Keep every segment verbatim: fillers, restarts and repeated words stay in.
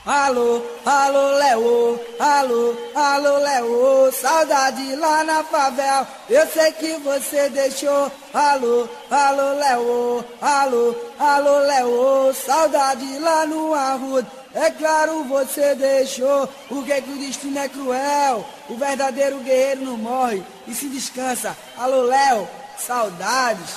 Alô, alô, Léo, alô, alô, Léo, saudade lá na favela, eu sei que você deixou. Alô, alô, Léo, alô, alô, Léo, saudade lá no Arruda, é claro você deixou. O que que o destino é cruel, o verdadeiro guerreiro não morre e se descansa. Alô, Léo, saudades.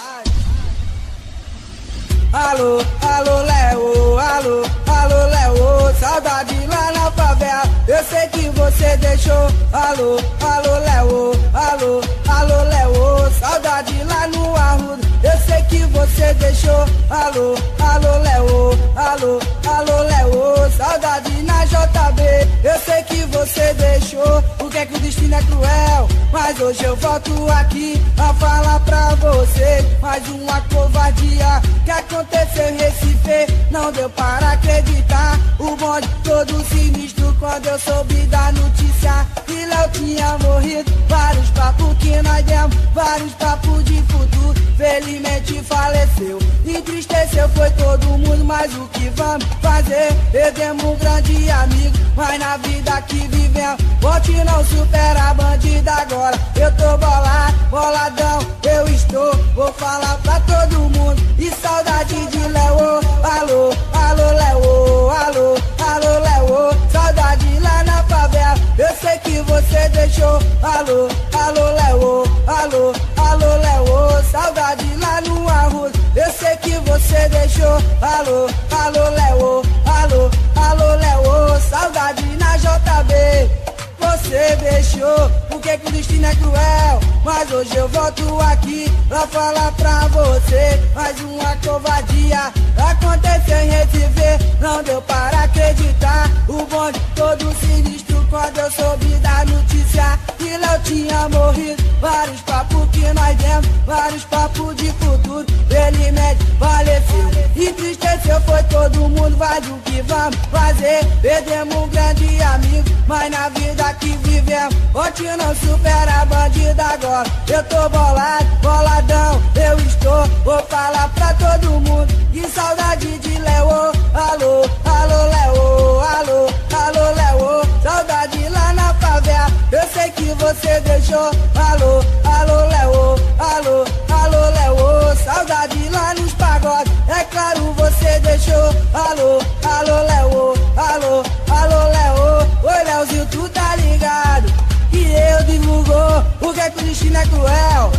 Alô, alô, Léo, alô, alô, Léo, saudade lá na favela, eu sei que você deixou. Alô, alô, Léo, alô, alô, Léo, saudade lá no Arruda, eu sei que você deixou. Alô, alô, Léo, alô, alô, Léo, saudade na J B, eu sei que você deixou. O que é que o destino é cruel, mas hoje eu volto aqui a falar pra você mais uma covardia que aconteceu em Recife, não deu para acreditar. O bonde todo sinistro quando eu soube da notícia que Léo tinha morrido. Vários papos que nós demos, vários papos de futuro, felizmente faleceu. Entristeceu foi todo mundo, mas o que vamos fazer? Perdemos um grande amigo, mas na vida que vivemos, volte não supera a bandida agora. Eu tô bolado, boladão, eu estou, vou falar pra todo mundo. E saudade de Léo, alô, alô, Léo, alô, alô, Léo, saudade lá na favela, eu sei que você deixou. Alô, alô, Léo, alô, alô, Léo, saudade lá no Arruda, eu sei que você deixou. Alô, alô, Léo, alô, alô, Léo, saudade na J B, você deixou. Por que que o destino é cruel, mas hoje eu volto aqui pra falar pra você mais uma covardia aconteceu em Recife, não deu para acreditar. O bonde todo sinistro quando eu soube da notícia que Léo tinha morrido. Vários papos que nós demos, vários papos de futuro, felizmente faleceu. Entristeceu foi todo mundo, mas o que vamos fazer? Perdemos um grande amigo, mas na vida que vivemos, onde não supera a bandida agora. Eu tô bolado, boladão, eu estou, vou falar pra todo mundo. E saudade de Léo, alô, alô, Léo, alô, alô, Léo, saudade lá na favela, eu sei que você deixou. Alô, alô, Léo, alô, alô, Léo, saudade lá nos pagodes, é claro você deixou. Alô, alô, Léo, alô, alô, Léo, oi Léozinho, tu tá ligado que eu divulgou. O que é que o destino é cruel,